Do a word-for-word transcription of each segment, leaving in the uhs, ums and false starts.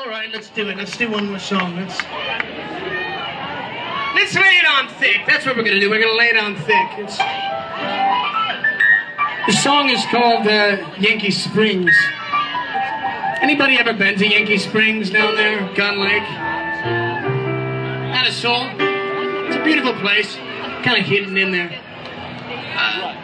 All right, let's do it. Let's do one more song. Let's let's lay it on thick. That's what we're gonna do. We're gonna lay it on thick. It's... The song is called uh, Yankee Springs. Anybody ever been to Yankee Springs down there, Gun Lake? Not a soul. It's a beautiful place, kind of hidden in there. Uh,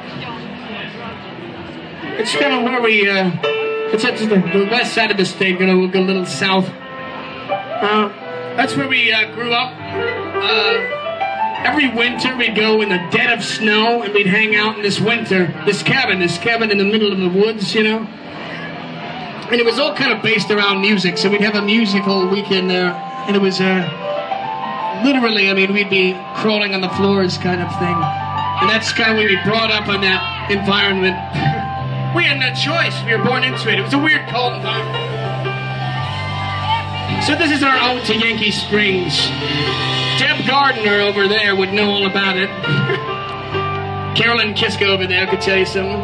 it's kind of where we. Uh, it's at the, the west side of the state. Gonna look a little south. Uh, that's where we uh, grew up. Uh, Every winter we'd go in the dead of snow and we'd hang out in this winter, this cabin, this cabin in the middle of the woods, you know? And it was all kind of based around music, so we'd have a musical weekend there, and it was, uh, literally, I mean, we'd be crawling on the floors kind of thing. And that's kind of where we brought up in that environment. We had no choice, we were born into it. It was a weird cold environment. So this is our ode to Yankee Springs. Deb Gardner over there would know all about it. Carolyn Kiska over there could tell you something.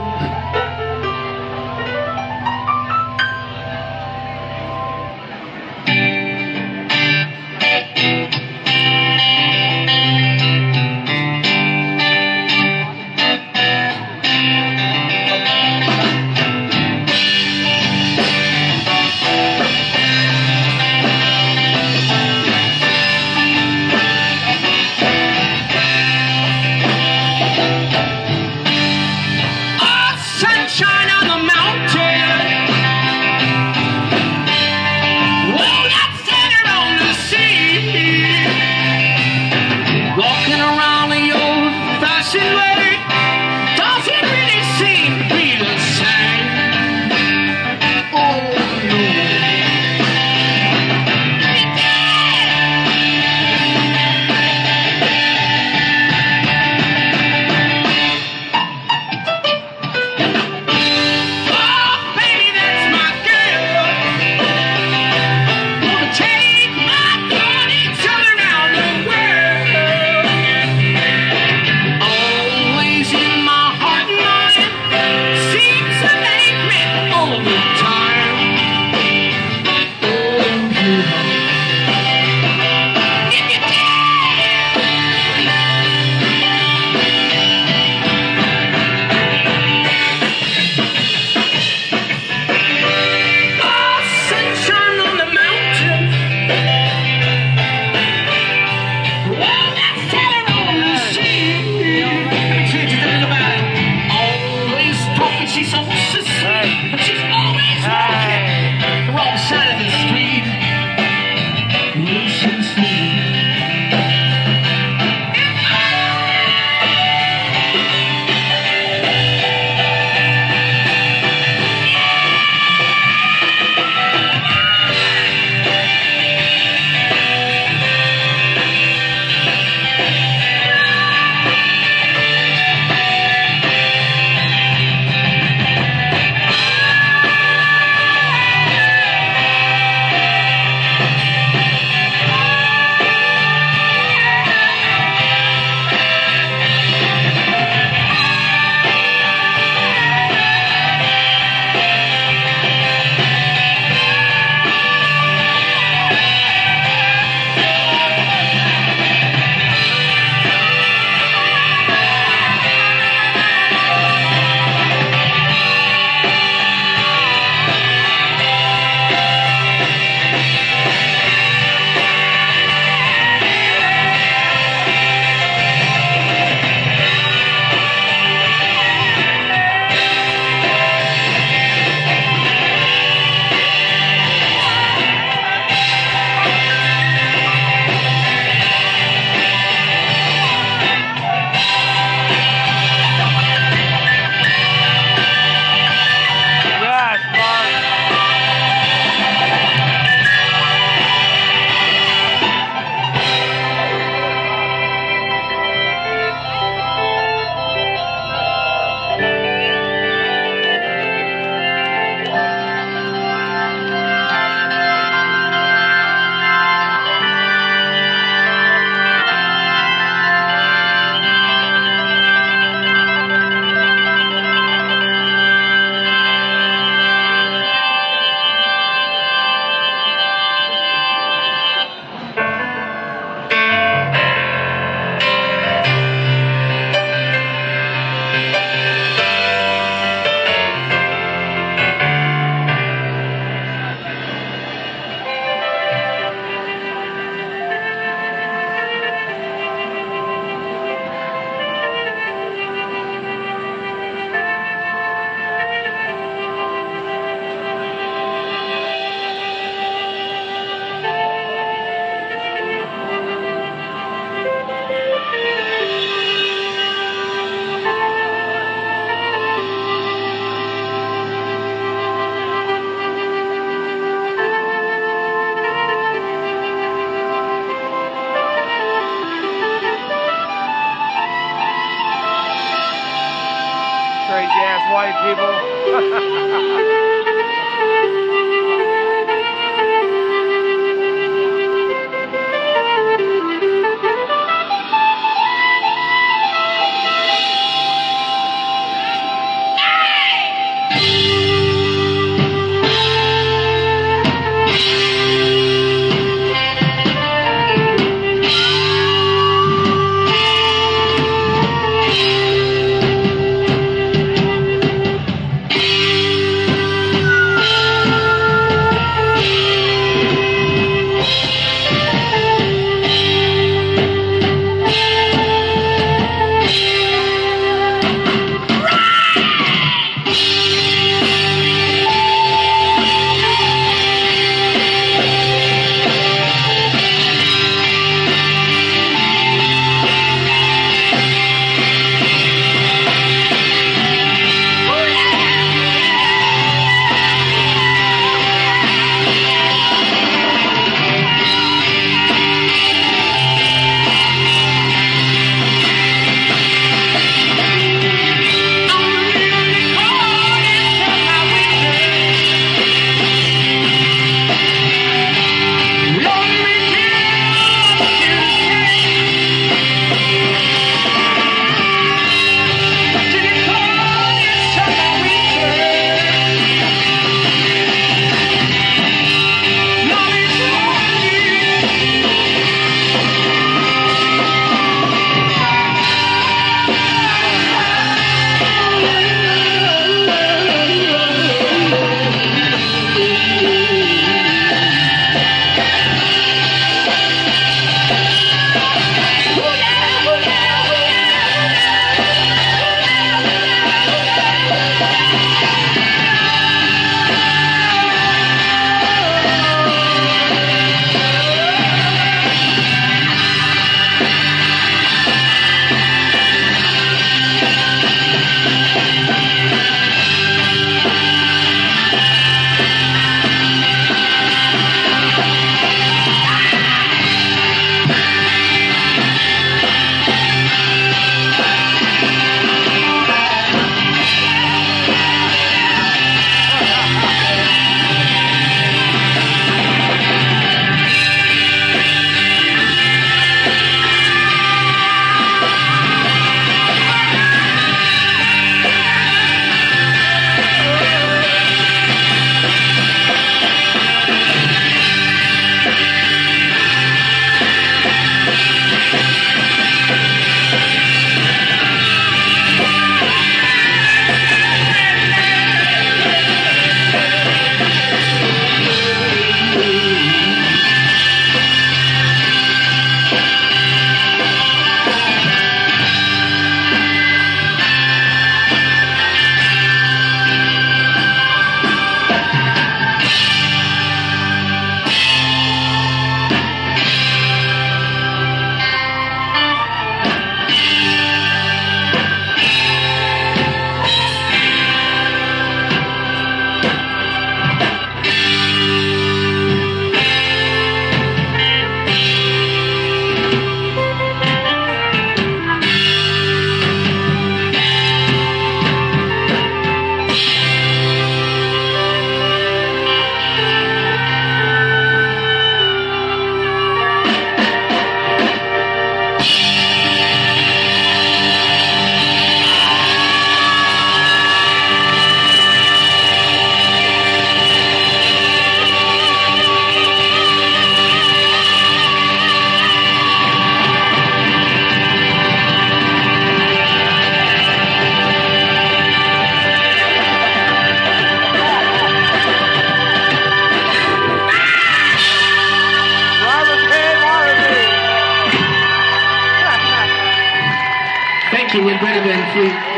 Yankee with Greta and Free.